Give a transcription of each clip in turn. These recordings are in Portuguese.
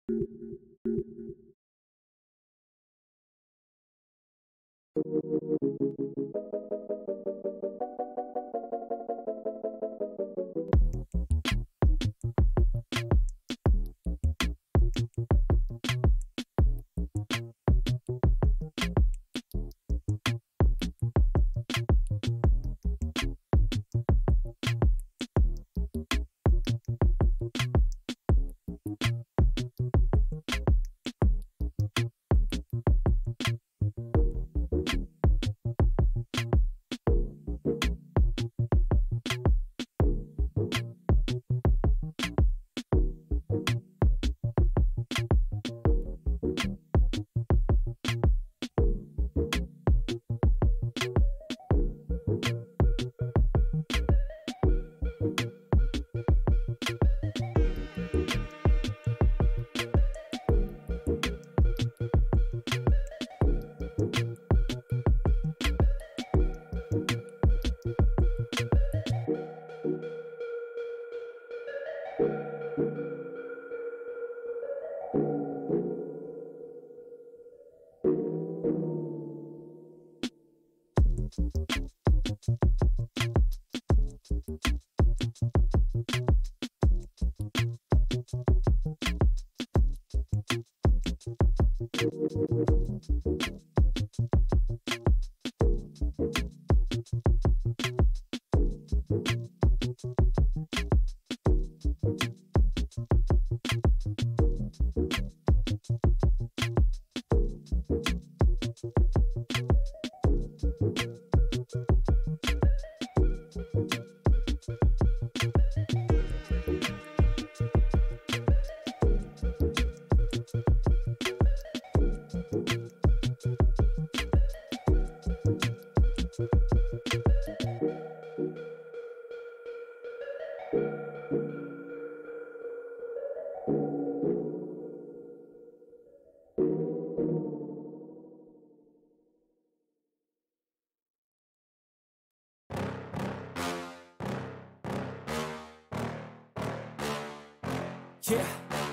Yeah.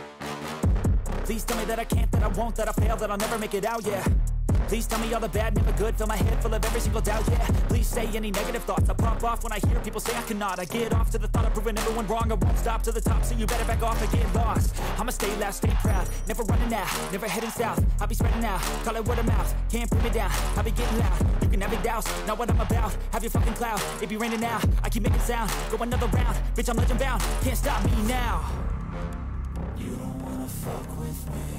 Please tell me that I can't, that I won't, that I fail, that I'll never make it out, yeah. Please tell me all the bad, never good, fill my head full of every single doubt, yeah. Please say any negative thoughts, I pop off when I hear people say I cannot. I get off to the thought of proving everyone wrong, I won't stop to the top, so you better back off and get lost. I'ma stay loud, stay proud, never running out, never heading south. I'll be spreading out, call it word of mouth, can't put me down, I'll be getting loud. You can have it douse, not what I'm about, have your fucking cloud. It be raining now, I keep making sound, go another round, bitch I'm legend bound, can't stop me now. You don't wanna fuck with me,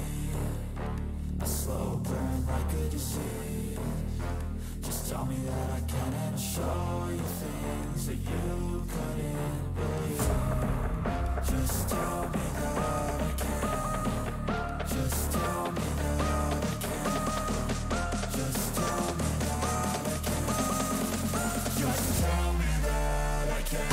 a slow burn like a disease. Just tell me that I can and I'll show you things that you couldn't believe. Just tell me that I can. Just tell me that I can. Just tell me that I can. Just tell me that I can.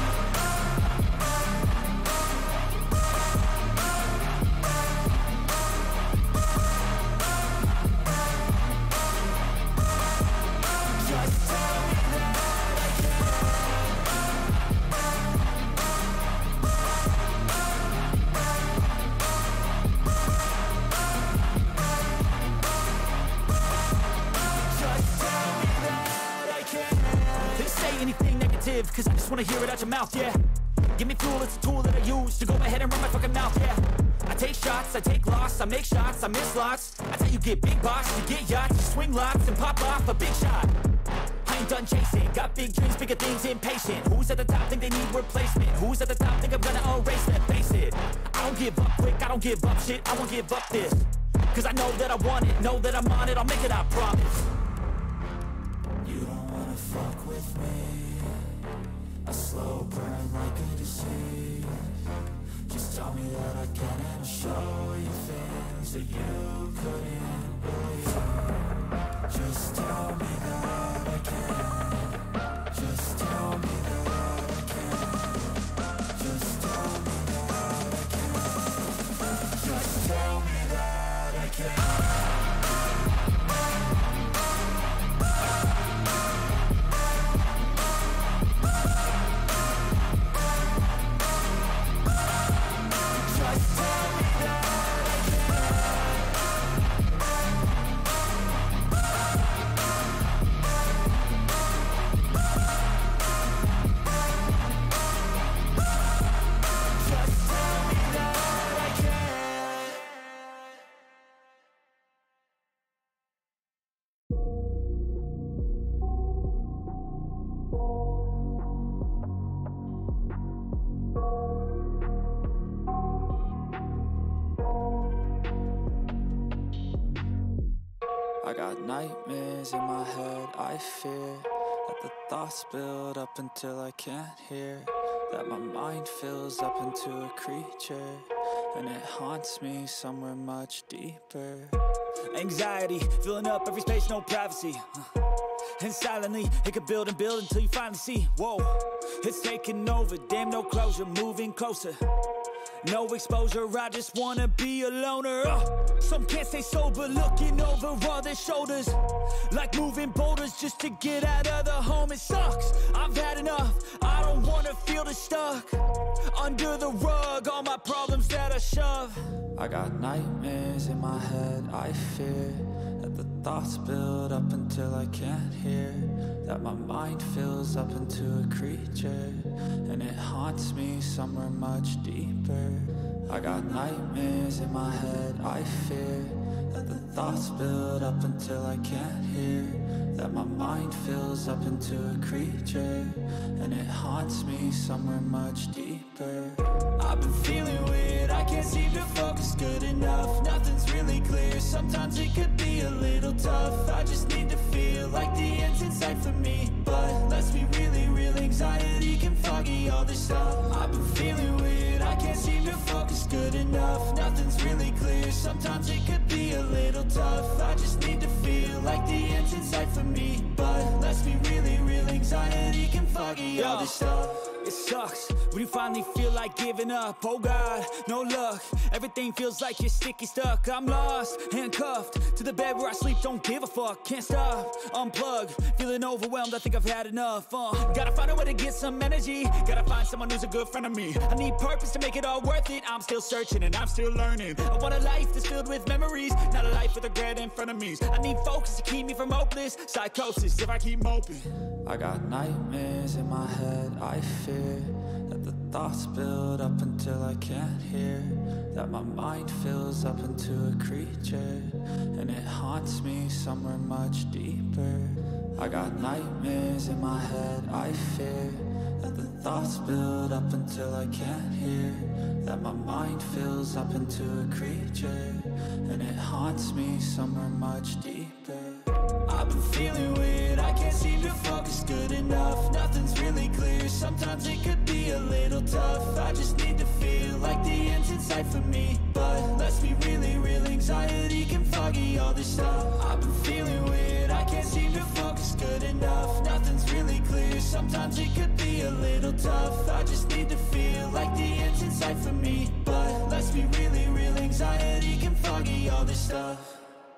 Cause I just wanna hear it out your mouth, yeah. Give me fuel, it's a tool that I use to go ahead and run my fucking mouth, yeah. I take shots, I take loss, I make shots, I miss lots. That's how you get big box, you get yachts, you swing lots and pop off a big shot. I ain't done chasing, got big dreams, bigger things, impatient. Who's at the top think they need replacement? Who's at the top think I'm gonna erase them? Face it, I don't give up quick, I don't give up shit, I won't give up this. Cause I know that I want it, know that I'm on it, I'll make it, I promise. You don't wanna fuck with me, a slow burn like a disease. Just tell me that I can and I'll show you things that you couldn't believe. Just tell me that I can. Just tell me that I can. Just tell me that I can. Just tell me that I can. Just tell me that got nightmares in my head, I fear that the thoughts build up until I can't hear, that my mind fills up into a creature, and it haunts me somewhere much deeper. Anxiety, filling up every space, no privacy. And silently, it could build and build until you finally see, whoa, it's taking over, damn no closure, moving closer. No exposure, I just wanna be a loner. Some can't stay sober, looking over all their shoulders, like moving boulders just to get out of the home. It sucks, I've had enough, I don't wanna feel the stuck under the rug, all my problems that I shove. I got nightmares in my head, I fear that the thoughts build up until I can't hear, that my mind fills up into a creature, and it haunts me somewhere much deeper. I got nightmares in my head, I fear that the thoughts build up until I can't hear, that my mind fills up into a creature, and it haunts me somewhere much deeper. I've been feeling weird, I can't seem to focus good enough, nothing's really clear, sometimes it could be a little tough. I just need to feel like the end's in sight for me, but let's be really real, anxiety can foggy all this stuff. I've been feeling weird, I can't seem to focus good enough, nothing's really clear, sometimes it could be a little tough. I just need to feel like the end's in sight for me, but let's be really real, anxiety can foggy all this stuff. It sucks when you finally feel like giving up. Oh God, no luck, everything feels like you're sticky stuck. I'm lost, handcuffed to the bed where I sleep, don't give a fuck. Can't stop, unplug, feeling overwhelmed, I think I've had enough. Gotta find a way to get some energy, gotta find someone who's a good friend of me. I need purpose to make it all worth it, I'm still searching and I'm still learning. I want a life that's filled with memories, not a life with regret in front of me. I need focus to keep me from hopeless psychosis if I keep moping. I got nightmares in my head, I fear that the thoughts build up until I can't hear, that my mind fills up into a creature, and it haunts me somewhere much deeper. I got nightmares in my head, I fear that the thoughts build up until I can't hear, that my mind fills up into a creature, and it haunts me somewhere much deeper. I've been feeling weird, I can't seem to focus good enough, nothing's really clear, sometimes it could be a little tough. I just need to feel like the end's in sight for me, but let's be really real, anxiety can foggy all this stuff. I've been feeling weird, I can't seem to focus good enough, nothing's really clear, sometimes it could be a little tough. I just need to feel like the end's in sight for me, but let's be really real, anxiety can foggy all this stuff.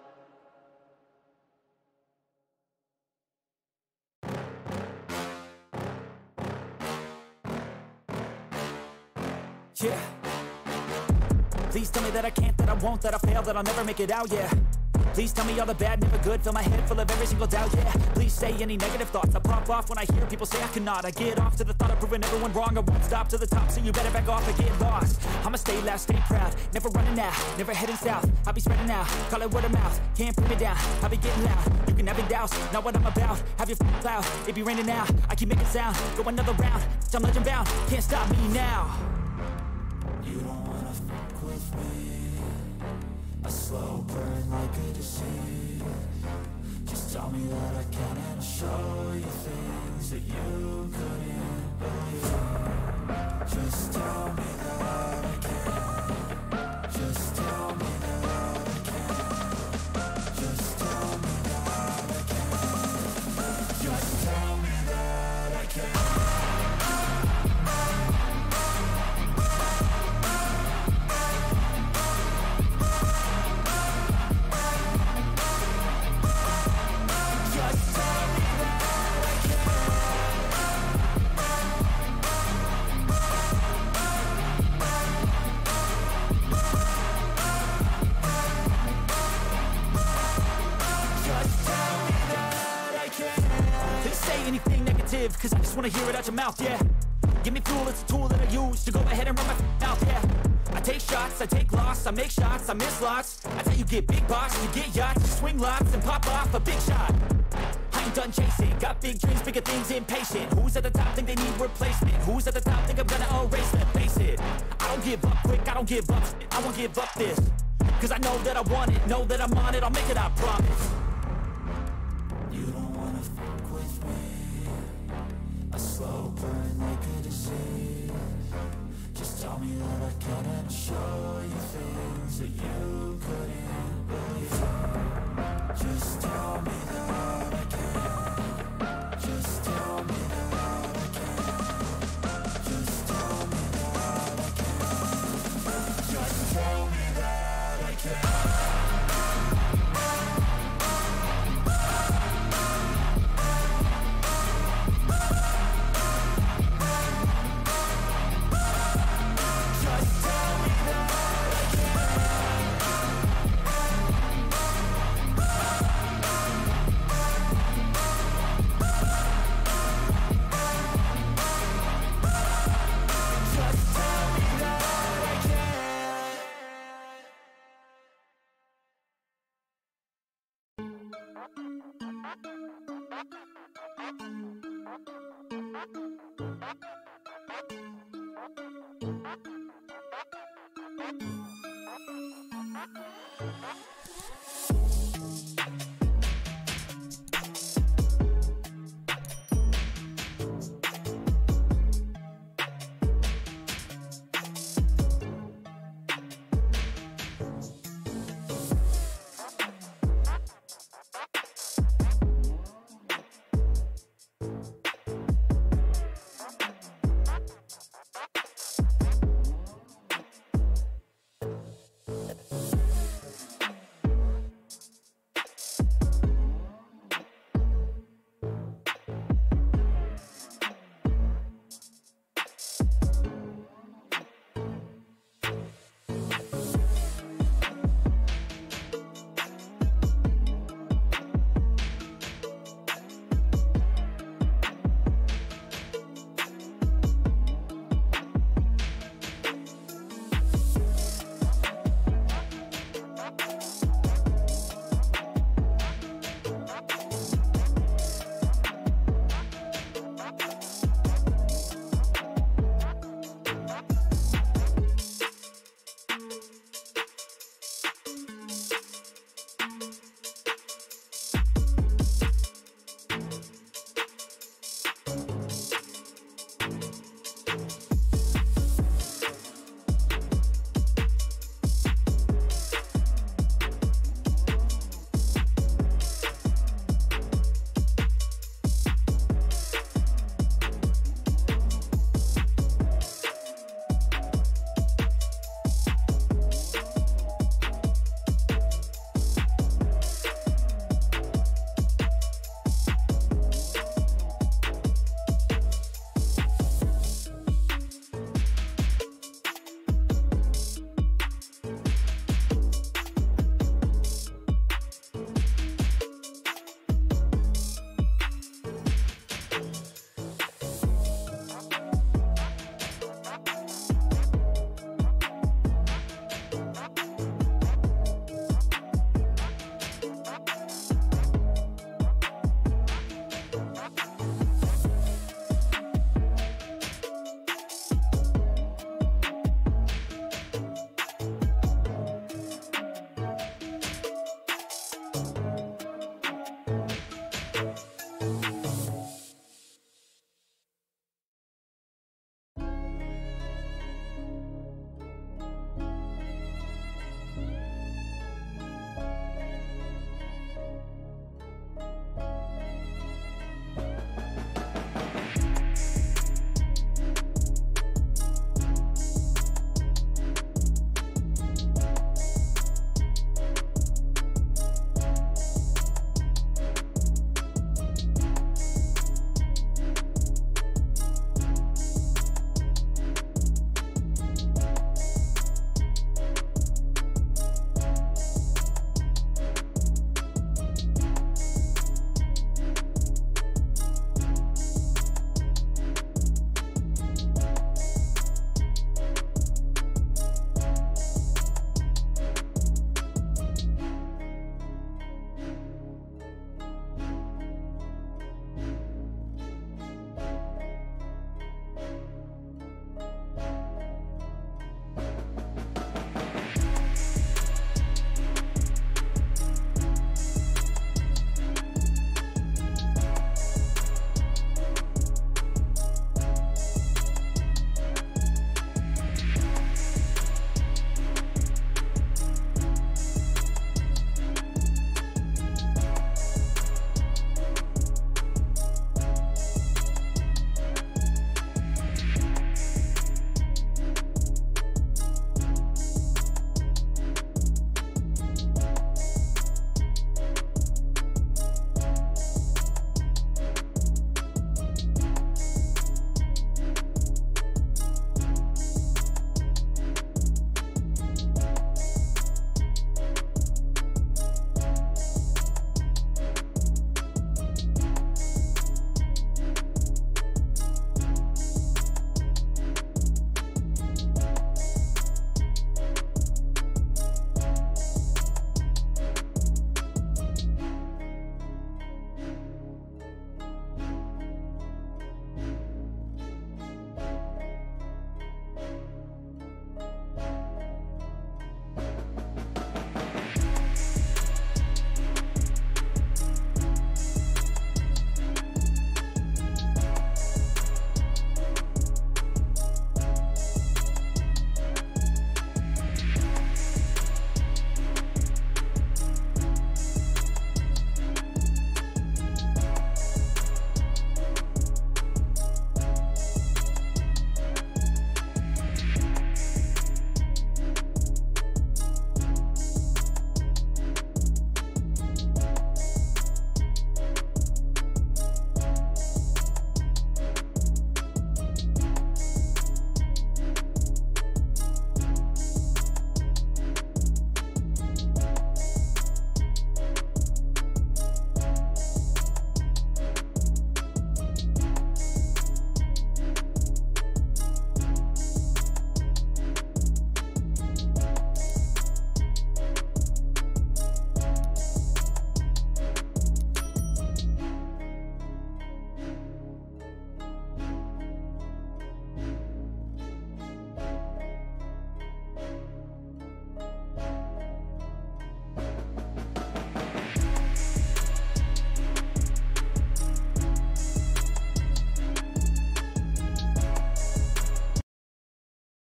Yeah. Please tell me that I can't, that I won't, that I fail, that I'll never make it out, yeah. Please tell me all the bad, never good, fill my head full of every single doubt, yeah. Please say any negative thoughts, I pop off when I hear people say I cannot. I get off to the thought of proving everyone wrong, I won't stop to the top, so you better back off and get lost. I'ma stay loud, stay proud, never running out, never heading south. I'll be spreading out, call it word of mouth, can't put me down, I'll be getting loud. You can have your doubts, not what I'm about, have your cloud, it be raining now. I keep making sound, go another round, I'm legend bound, can't stop me now. You don't wanna fuck with me, a slow burn like a disease. Just tell me that I can and I'll show you things that you couldn't believe. Just tell me that I can, just tell me that I can, just tell me that I can, just tell me that I can. Anything negative, cause I just wanna hear it out your mouth, yeah. Give me fuel, it's a tool that I use to go ahead and run my mouth, yeah. I take shots, I take loss, I make shots, I miss lots. That's how you get big box, you get yachts, you swing lots and pop off a big shot. I ain't done chasing, got big dreams, bigger things, impatient. Who's at the top think they need replacement? Who's at the top think I'm gonna erase them? Face it, I don't give up quick, I don't give up shit, I won't give up this. Cause I know that I want it, know that I'm on it, I'll make it, I promise. slow burn like a disease. Just tell me that I can and I'll show you things that you couldn't believe. Just tell me that I can. Just tell me that I can. Just tell me that I can. Just tell me that I can.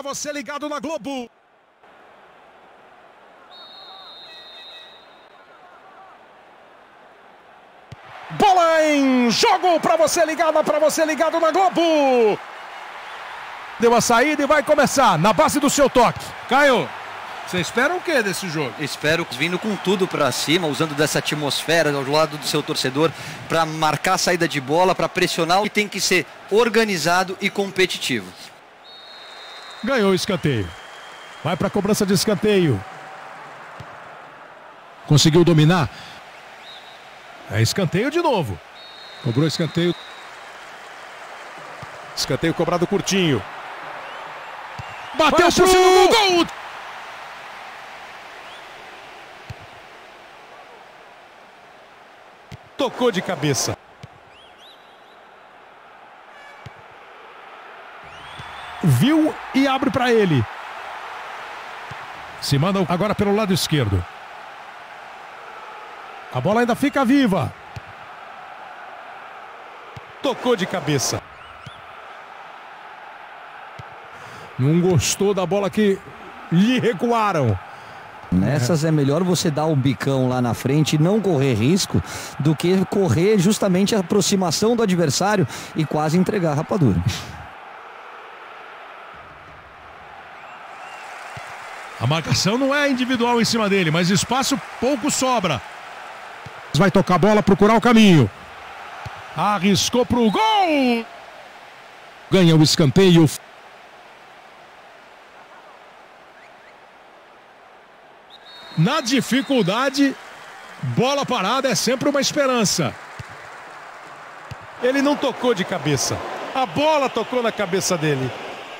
você ligado na Globo. Bola em jogo para você ligado na Globo. Deu a saída e vai começar na base do seu toque. Caio, você espera o que desse jogo? Espero vindo com tudo para cima, usando dessa atmosfera ao lado do seu torcedor para marcar a saída de bola, para pressionar, e tem que ser organizado e competitivo. Ganhou o escanteio. Vai para a cobrança de escanteio. Conseguiu dominar. É escanteio de novo. Cobrou escanteio. Escanteio cobrado curtinho. Bateu pro gol! Tocou de cabeça. Viu e abre para ele. Se manda agora pelo lado esquerdo. A bola ainda fica viva. Tocou de cabeça. Não gostou da bola que lhe recuaram. Nessas é melhor você dar o bicão lá na frente e não correr risco do que correr justamente a aproximação do adversário e quase entregar a rapadura. A marcação não é individual em cima dele, mas espaço pouco sobra. Vai tocar a bola, procurar o caminho. Arriscou pro gol. Ganha o escanteio. Na dificuldade, bola parada é sempre uma esperança. Ele não tocou de cabeça. A bola tocou na cabeça dele.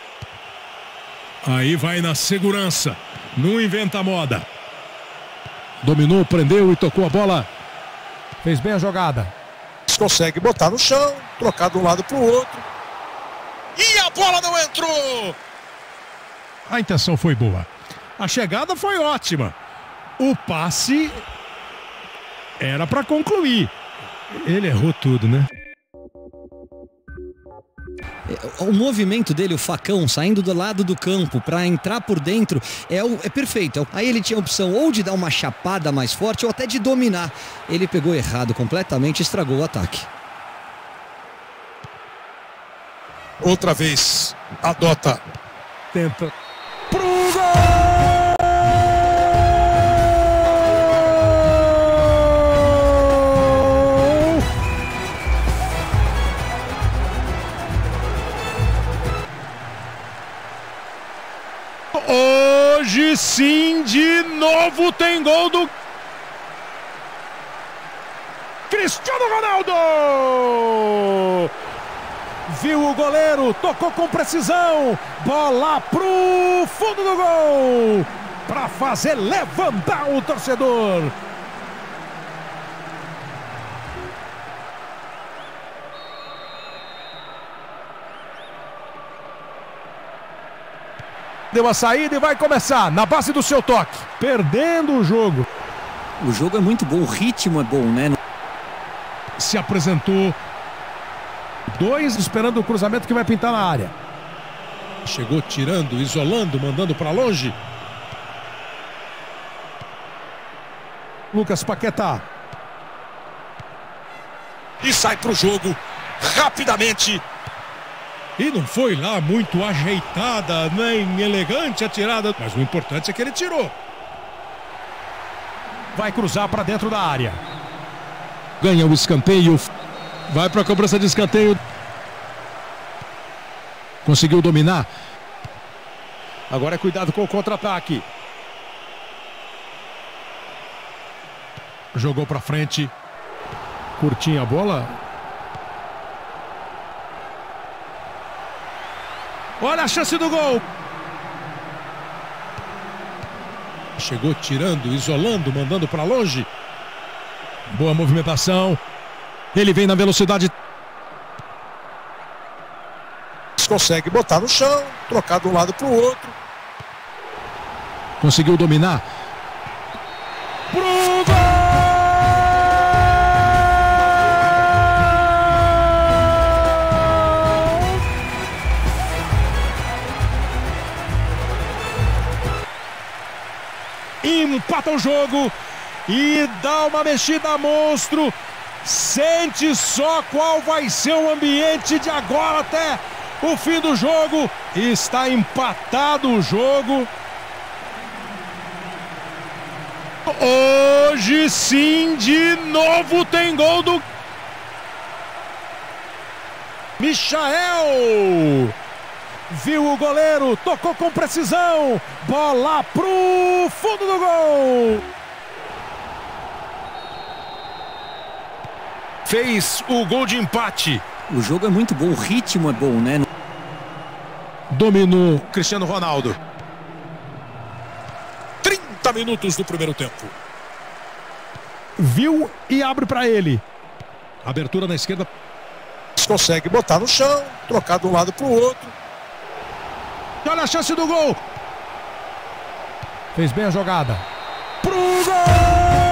Aí vai na segurança. Não inventa moda. Dominou, prendeu e tocou a bola. Fez bem a jogada. Consegue botar no chão, trocar de um lado para o outro. E a bola não entrou! A intenção foi boa. A chegada foi ótima. O passe era para concluir. Ele errou tudo, né? O movimento dele, o facão, saindo do lado do campo para entrar por dentro, é perfeito. Aí ele tinha a opção ou de dar uma chapada mais forte ou até de dominar. Ele pegou errado completamente e estragou o ataque. Outra vez, adota. Tenta. Pro gol! Hoje sim, de novo tem gol do Cristiano Ronaldo! Viu o goleiro, tocou com precisão, bola pro fundo do gol, para fazer levantar o torcedor. Deu a saída e vai começar na base do seu toque. Perdendo o jogo. O jogo é muito bom, o ritmo é bom, né? Se apresentou. Dois esperando o cruzamento que vai pintar na área. Chegou tirando, isolando, mandando para longe. Lucas Paquetá. E sai para o jogo rapidamente. E não foi lá muito ajeitada, nem elegante a tirada. Mas o importante é que ele tirou. Vai cruzar para dentro da área. Ganha o escanteio. Vai para a cobrança de escanteio. Conseguiu dominar. Agora é cuidado com o contra-ataque. Jogou para frente. Curtinha a bola. Olha a chance do gol. Chegou tirando, isolando, mandando para longe. Boa movimentação. Ele vem na velocidade. Consegue botar no chão, trocar de um lado para o outro. Conseguiu dominar. Pro gol! empata o jogo e dá uma mexida monstro. Sente só qual vai ser o ambiente de agora até o fim do jogo. Está empatado o jogo. Hoje sim, de novo tem gol do Michael. Viu o goleiro, tocou com precisão. Bola pro fundo do gol. Fez o gol de empate. O jogo é muito bom, o ritmo é bom, né? Dominou Cristiano Ronaldo. 30 minutos do primeiro tempo. Viu e abre para ele. Abertura na esquerda. Consegue botar no chão, trocar de um lado para o outro. Olha a chance do gol. Fez bem a jogada. Pro gol!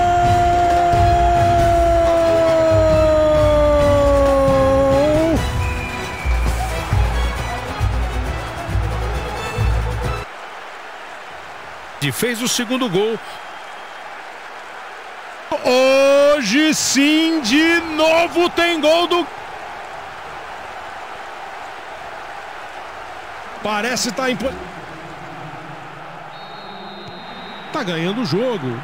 Fez o segundo gol. Hoje sim, de novo tem gol do... Parece estar em... Tá ganhando o jogo.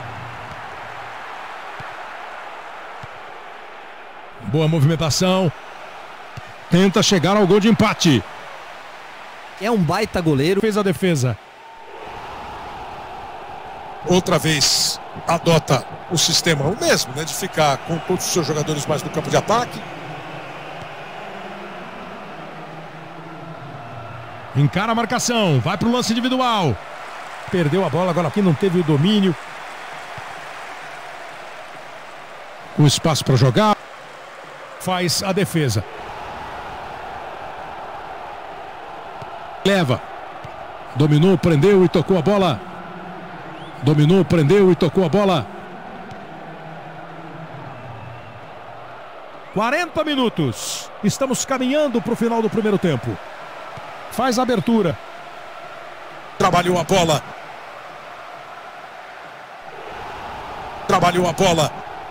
Boa movimentação. Tenta chegar ao gol de empate. É um baita goleiro. Fez a defesa. Outra vez adota o sistema o mesmo, né? De ficar com todos os seus jogadores mais no campo de ataque. Encara a marcação, vai para o lance individual. Perdeu a bola, agora aqui não teve o domínio. Com espaço para jogar. Faz a defesa. Leva. Dominou, prendeu e tocou a bola. Dominou, prendeu e tocou a bola. 40 minutos. Estamos caminhando para o final do primeiro tempo. Faz a abertura. Trabalhou a bola. Trabalhou a bola.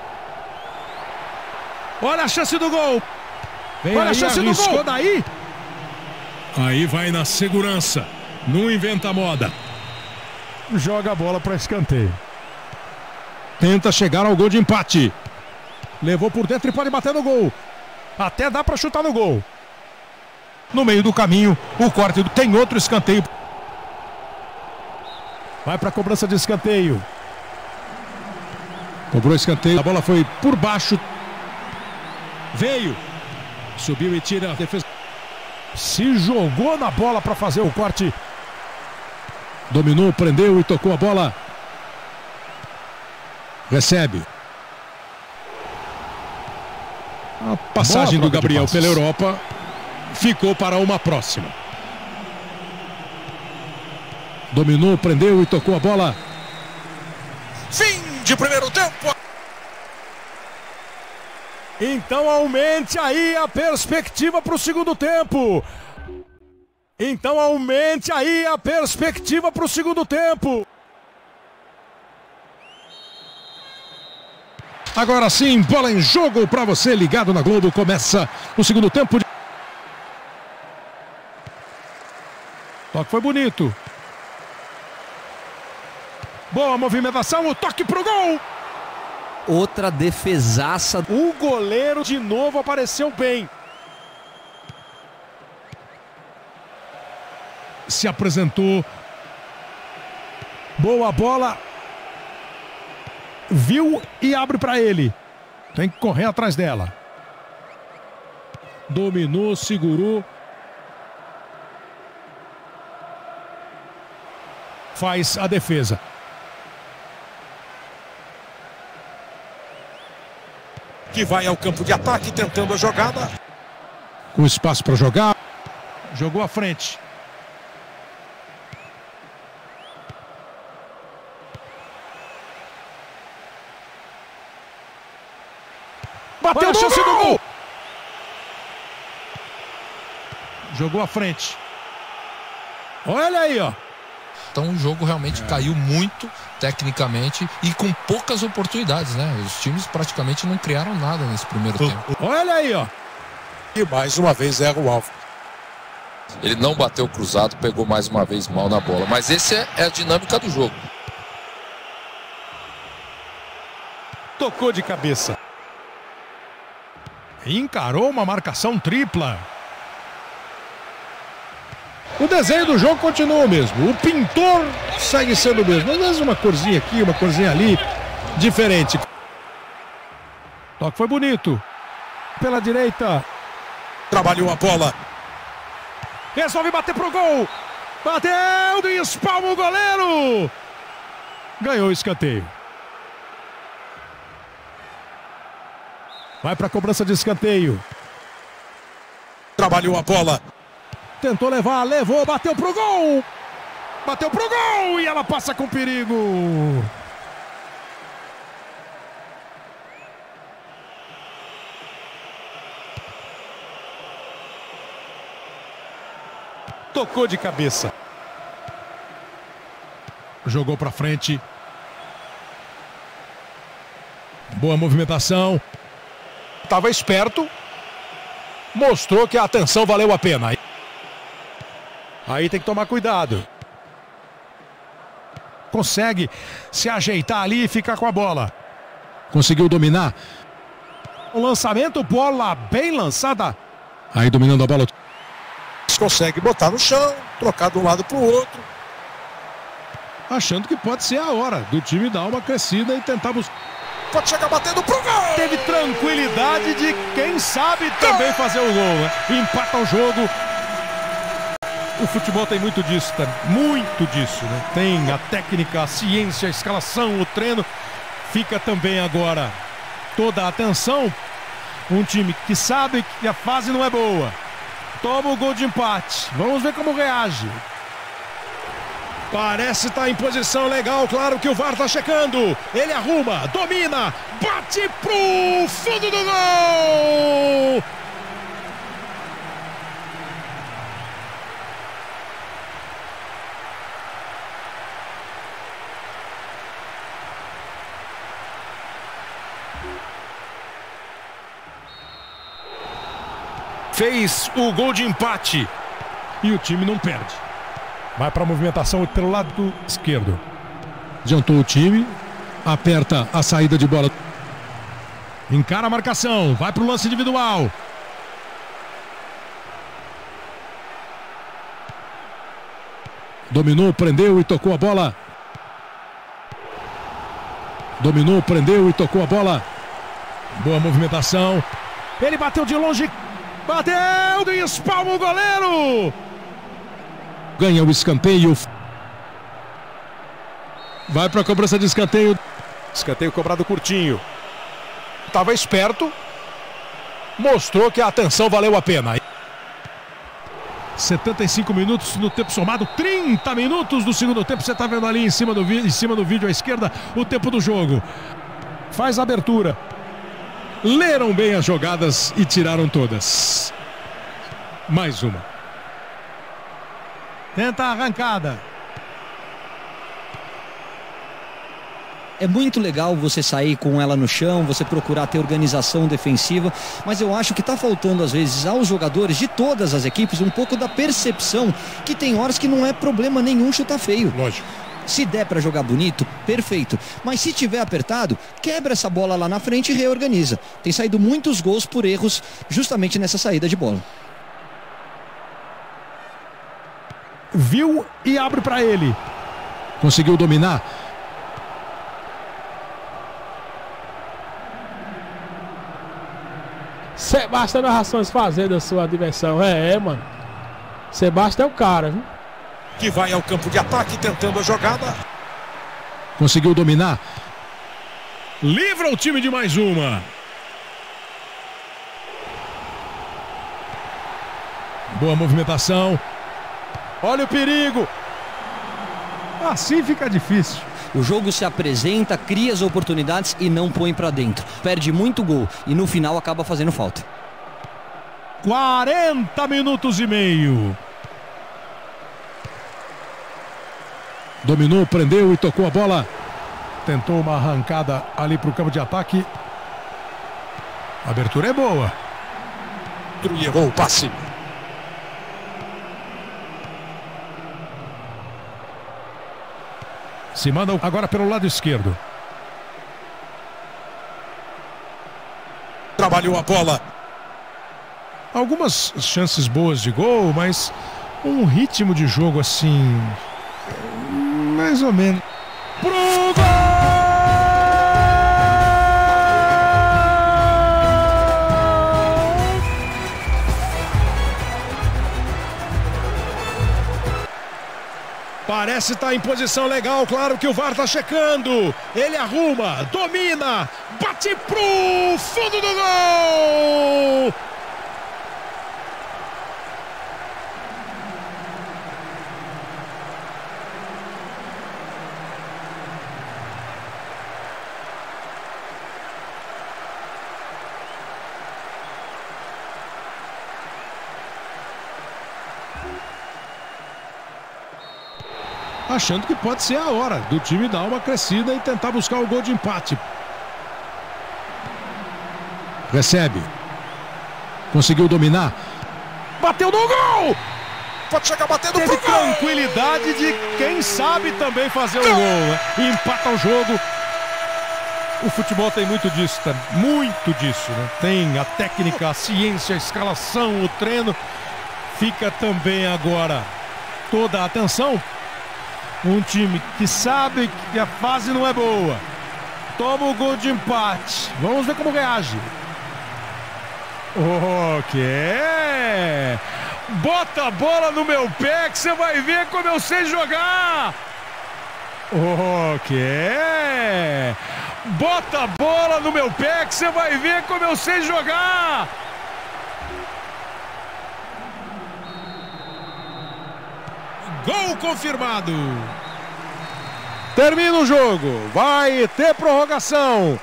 Olha a chance do gol. Vem. Olha aí, a chance do gol. Daí. Aí vai na segurança. Não inventa moda. Joga a bola para escanteio. Tenta chegar ao gol de empate. Levou por dentro e pode bater no gol. Até dá para chutar no gol. No meio do caminho, o corte tem outro escanteio. Vai para a cobrança de escanteio. Cobrou escanteio. A bola foi por baixo. Veio. Subiu e tira a defesa. Se jogou na bola para fazer o corte. Dominou, prendeu e tocou a bola. Recebe. A passagem do Gabriel pela Europa ficou para uma próxima. Dominou, prendeu e tocou a bola. Fim de primeiro tempo. Então aumente aí a perspectiva para o segundo tempo. Então aumente aí a perspectiva para o segundo tempo. Agora sim, bola em jogo para você ligado na Globo. Começa o segundo tempo. Toque foi bonito. Boa movimentação, o toque pro gol. Outra defesaça. O goleiro de novo apareceu bem. Se apresentou. Boa bola. Viu e abre para ele. Tem que correr atrás dela. Dominou, segurou. Faz a defesa. Que vai ao campo de ataque tentando a jogada. Com espaço para jogar. Jogou à frente. Bateu a chance do gol. Jogou à frente. Olha aí, ó. Então o jogo realmente caiu muito tecnicamente e com poucas oportunidades, né? Os times praticamente não criaram nada nesse primeiro tempo. Olha aí, ó. E mais uma vez erra o alvo. Ele não bateu cruzado, pegou mais uma vez mal na bola. Mas essa é a dinâmica do jogo. Tocou de cabeça. Encarou uma marcação tripla. O desenho do jogo continua o mesmo. O pintor segue sendo o mesmo. Às vezes uma corzinha aqui, uma corzinha ali. Diferente. Toque foi bonito. Pela direita. Trabalhou a bola. Resolve bater pro gol. Bateu e espalma o goleiro. Ganhou o escanteio. Vai para a cobrança de escanteio. Trabalhou a bola. Tentou levar, levou, bateu pro gol. Bateu pro gol e ela passa com perigo. Tocou de cabeça. Jogou para frente. Boa movimentação. Estava esperto. Mostrou que a atenção valeu a pena. Aí tem que tomar cuidado. Consegue se ajeitar ali e ficar com a bola. Conseguiu dominar. O lançamento, bola bem lançada. Aí dominando a bola. Consegue botar no chão, trocar de um lado para o outro. Achando que pode ser a hora do time dar uma crescida e tentar buscar. Pode chegar batendo pro gol. Teve tranquilidade de quem sabe também fazer o gol, né? Empata o jogo. O futebol tem muito disso, tá? Muito disso, né? Tem a técnica, a ciência, a escalação, o treino. Fica também agora toda a atenção. Um time que sabe que a fase não é boa. Toma o gol de empate. Vamos ver como reage. Parece estar em posição legal. Claro que o VAR está checando. Ele arruma, domina, bate pro fundo do gol. Fez o gol de empate. E o time não perde. Vai para a movimentação pelo lado esquerdo. Adiantou o time. Aperta a saída de bola. Encara a marcação. Vai para o lance individual. Dominou, prendeu e tocou a bola. Dominou, prendeu e tocou a bola. Boa movimentação. Ele bateu de longe. Bateu e espalma o goleiro. Ganha o escanteio. Vai para a cobrança de escanteio. Escanteio cobrado curtinho. Estava esperto. Mostrou que a atenção valeu a pena. 75 minutos no tempo somado. 30 minutos do segundo tempo. Você está vendo ali em cima do vídeo à esquerda o tempo do jogo. Faz a abertura. Leram bem as jogadas e tiraram todas. Mais uma. Tenta a arrancada. É muito legal você sair com ela no chão, você procurar ter organização defensiva, mas eu acho que está faltando às vezes aos jogadores de todas as equipes um pouco da percepção que tem horas que não é problema nenhum chutar feio. Lógico. Se der para jogar bonito, perfeito. Mas se tiver apertado, quebra essa bola lá na frente e reorganiza. Tem saído muitos gols por erros justamente nessa saída de bola. Viu e abre para ele. Conseguiu dominar. Sebastião Narrações fazendo a sua diversão. Mano. Sebastião é o cara, viu? Que vai ao campo de ataque tentando a jogada. Conseguiu dominar. Livra o time de mais uma. Boa movimentação. Olha o perigo. Assim fica difícil. O jogo se apresenta, cria as oportunidades e não põe pra dentro. Perde muito gol e no final acaba fazendo falta. 40 minutos e meio. Dominou, prendeu e tocou a bola. Tentou uma arrancada ali para o campo de ataque. A abertura é boa. E errou o passe. Se manda agora pelo lado esquerdo. Trabalhou a bola. Algumas chances boas de gol, mas um ritmo de jogo assim, mais ou menos. Pro gol! Parece estar em posição legal, claro que o VAR está checando. Ele arruma, domina, bate pro fundo do gol! Achando que pode ser a hora do time dar uma crescida e tentar buscar o gol de empate. Recebe. Conseguiu dominar. Bateu no gol! Pode chegar batendo pro Teve gol! tranquilidade de quem sabe também fazer o gol, né? E empata o jogo. O futebol tem muito disso, tá? Muito disso, né? Tem a técnica, a ciência, a escalação, o treino. Fica também agora toda a atenção. Um time que sabe que a fase não é boa. Toma o gol de empate. Vamos ver como reage. Ok. Bota a bola no meu pé que você vai ver como eu sei jogar. Ok. Bota a bola no meu pé que você vai ver como eu sei jogar. Gol confirmado. Termina o jogo. Vai ter prorrogação.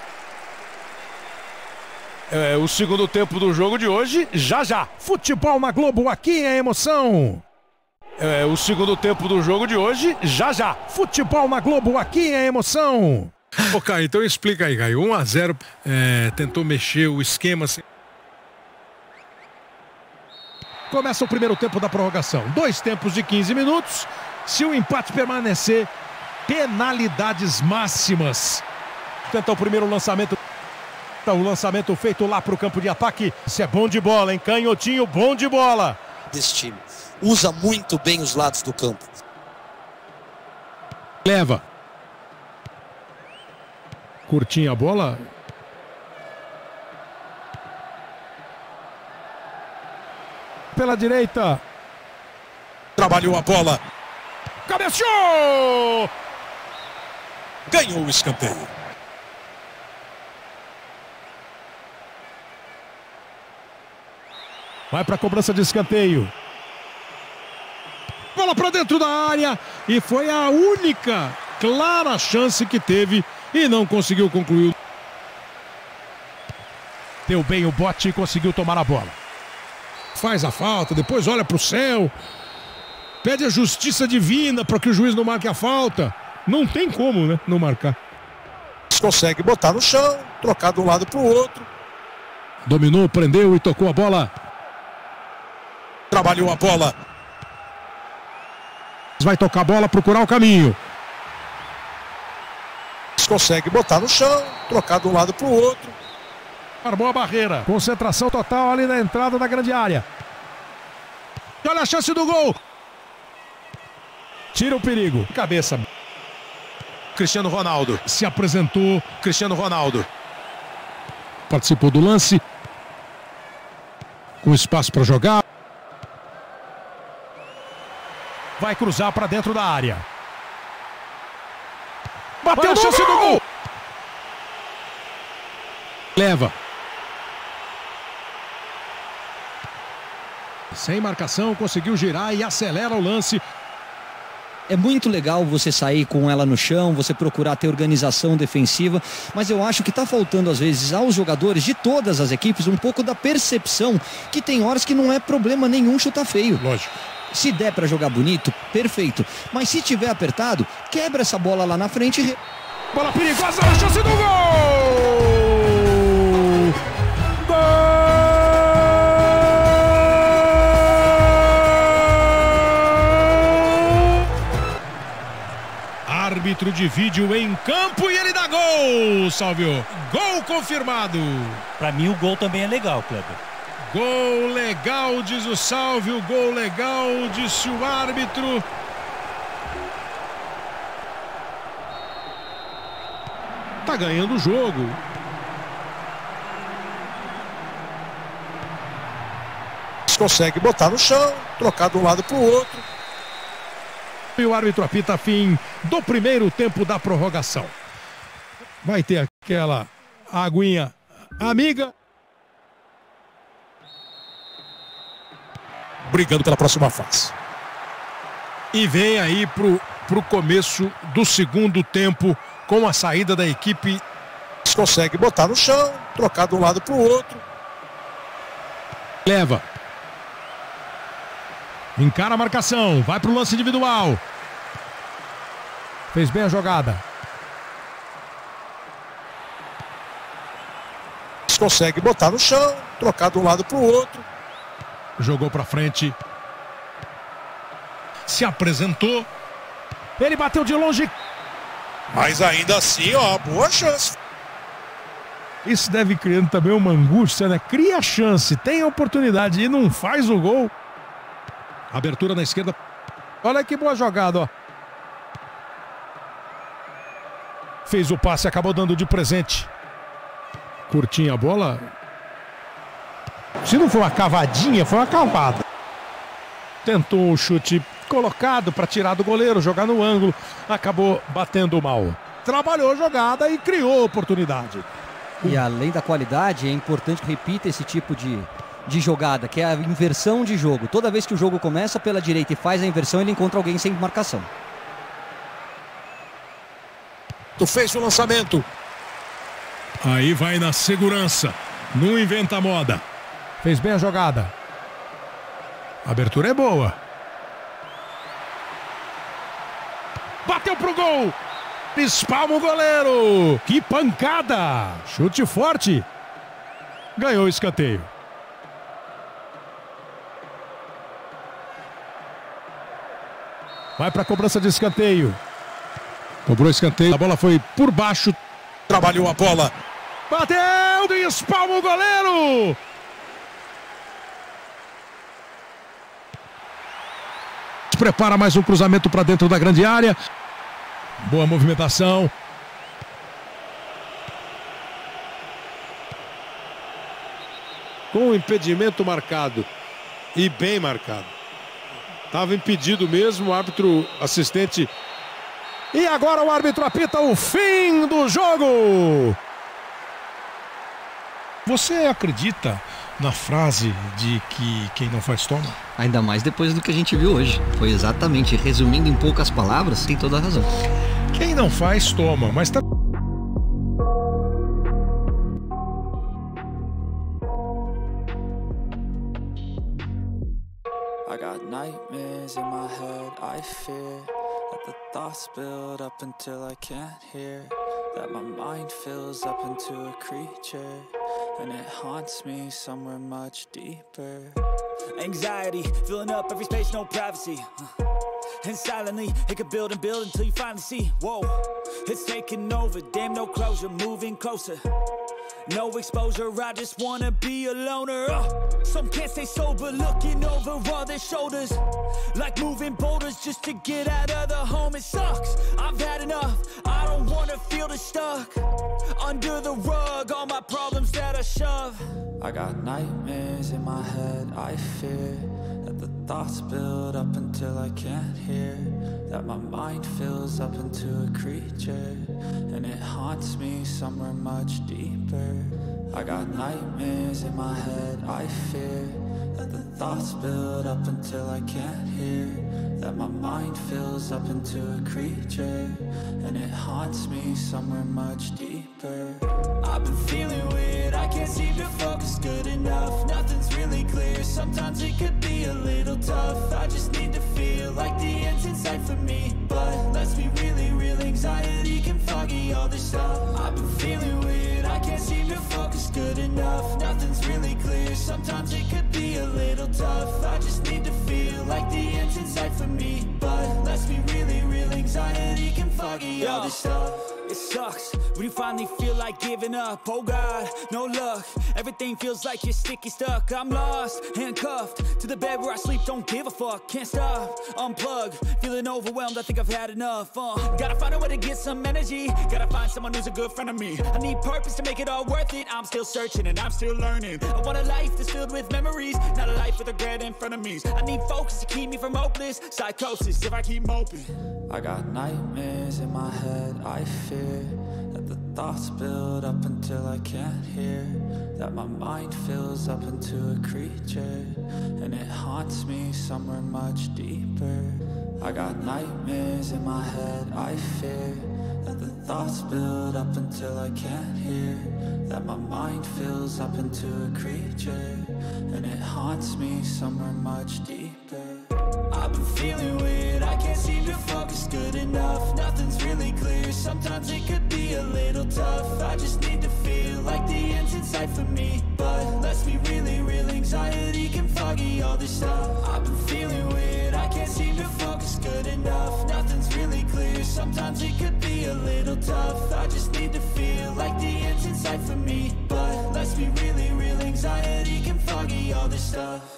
O segundo tempo do jogo de hoje, já. Futebol na Globo, aqui é emoção. O segundo tempo do jogo de hoje, já. Futebol na Globo, aqui é emoção. Ô, Caio, então explica aí, Caio. 1-0, tentou mexer o esquema assim. Começa o primeiro tempo da prorrogação. 2 tempos de 15 minutos. Se o empate permanecer, penalidades máximas. Tenta o primeiro lançamento. O lançamento feito lá para o campo de ataque. Isso é bom de bola, hein? Canhotinho, bom de bola. Desse time. Usa muito bem os lados do campo. Leva. Curtinha a bola. Pela direita. Trabalhou a bola. Cabeceou! Ganhou o escanteio. Vai para a cobrança de escanteio. Bola para dentro da área. E foi a única clara chance que teve e não conseguiu concluir. Deu bem o bote e conseguiu tomar a bola. Faz a falta, depois olha para o céu. Pede a justiça divina para que o juiz não marque a falta. Não tem como, né? Não marcar. Consegue botar no chão, trocar de um lado para o outro. Dominou, prendeu e tocou a bola. Trabalhou a bola. Vai tocar a bola, procurar o caminho. Consegue botar no chão, trocar de um lado para o outro. Armou a barreira. Concentração total ali na entrada da grande área. Olha a chance do gol. Tira o perigo. Cabeça. Cristiano Ronaldo. Se apresentou. Cristiano Ronaldo. Participou do lance. Com espaço para jogar. Vai cruzar para dentro da área. Bateu a chance do gol. Leva. Sem marcação, conseguiu girar e acelera o lance. É muito legal você sair com ela no chão, você procurar ter organização defensiva, mas eu acho que está faltando às vezes aos jogadores de todas as equipes um pouco da percepção que tem horas que não é problema nenhum chutar feio. Lógico. Se der para jogar bonito, perfeito. Mas se tiver apertado, quebra essa bola lá na frente e... Bola perigosa, a chance do gol! Árbitro de vídeo em campo e ele dá gol, Salvio. Gol confirmado. Pra mim o gol também é legal, Kleber. Gol legal, diz o Salvio. Gol legal, disse o árbitro. Tá ganhando o jogo. Consegue botar no chão, trocar de um lado para o outro. E o árbitro apita fim do primeiro tempo da prorrogação. Vai ter aquela aguinha amiga. Brigando pela próxima fase. E vem aí pro começo do segundo tempo com a saída da equipe. Consegue botar no chão, trocar de um lado para o outro. Leva. Encara a marcação, vai pro lance individual. Fez bem a jogada. Consegue botar no chão, trocar de um lado para o outro. Jogou para frente. Se apresentou. Ele bateu de longe. Mas ainda assim, ó, boa chance. Isso deve criando também uma angústia, né? Cria a chance, tem a oportunidade e não faz o gol. Abertura na esquerda. Olha que boa jogada, ó. Fez o passe, acabou dando de presente. Curtinha a bola. Se não foi uma cavadinha, foi uma cavada. Tentou o chute colocado para tirar do goleiro, jogar no ângulo. Acabou batendo mal. Trabalhou a jogada e criou oportunidade. E além da qualidade, é importante que repita esse tipo de jogada, que é a inversão de jogo. Toda vez que o jogo começa pela direita e faz a inversão, ele encontra alguém sem marcação. Tu fez o lançamento. Aí vai na segurança. Não inventa moda. Fez bem a jogada. A abertura é boa. Bateu pro gol. Espalma o goleiro. Que pancada. Chute forte. Ganhou o escanteio. Vai para a cobrança de escanteio. Cobrou escanteio. A bola foi por baixo. Trabalhou a bola. Bateu e espalma o goleiro. Prepara mais um cruzamento para dentro da grande área. Boa movimentação. Com o impedimento marcado. E bem marcado. Estava impedido mesmo, o árbitro assistente. E agora o árbitro apita o fim do jogo. Você acredita na frase de que quem não faz toma? Ainda mais depois do que a gente viu hoje. Foi exatamente, resumindo em poucas palavras, tem toda a razão. Quem não faz toma, mas tá... I got nightmares in my head, I fear that the thoughts build up until I can't hear, that my mind fills up into a creature, and it haunts me somewhere much deeper. Anxiety, filling up every space, no privacy. And silently, it could build and build until you finally see. Whoa, it's taking over, damn no closure, moving closer. No exposure, I just wanna be a loner. Some can't stay sober, looking over all their shoulders, like moving boulders just to get out of the home. It sucks, I've had enough, I don't wanna feel the stuck under the rug, all my problems that I shove. I got nightmares in my head, I fear that the thoughts build up until I can't hear, that my mind fills up into a creature, and it haunts me somewhere much deeper. I got nightmares in my head, I fear that the thoughts build up until I can't hear, that my mind fills up into a creature, and it haunts me somewhere much deeper. I've been feeling weird, I can't seem to focus good enough, nothing's really clear. Sometimes it could be a little tough. I just need to feel like the end's in sight for me. But let's be really real, anxiety can foggy all this stuff. I've been feeling weird, I can't seem to focus good enough. Nothing's really clear, sometimes it could be a little tough. I just need to feel like the end's in sight for me. But let's be really real, anxiety can foggy all this stuff. It sucks when you finally feel like giving up. Oh God, no luck. Everything feels like you're sticky stuck. I'm lost, handcuffed to the bed where I sleep. Don't give a fuck, can't stop. Unplug, feeling overwhelmed. I think I've had enough. Gotta find a way to get some energy. Gotta find someone who's a good friend of me. I need purpose to make it all worth it. I'm still searching and I'm still learning. I want a life that's filled with memories, not a life with regret and frenemies. I need focus to keep me from hopeless psychosis if I keep moping. I got nightmares in my head, I fear that the thoughts build up until I can't hear, that my mind fills up into a creature, and it haunts me somewhere much deeper. I got nightmares in my head, I fear that the thoughts build up until I can't hear, that my mind fills up into a creature, and it haunts me somewhere much deeper. I've been feeling weird, I can't seem to focus good enough. Nothing's really clear, sometimes it could be a little tough. I just need to feel like the end's in sight for me. But let's be really real, anxiety can foggy all this stuff. I've been feeling weird, I can't seem to focus good enough. Nothing's really clear, sometimes it could be a little tough. I just need to feel like the end's in sight for me. But let's be really real, anxiety can foggy all this stuff.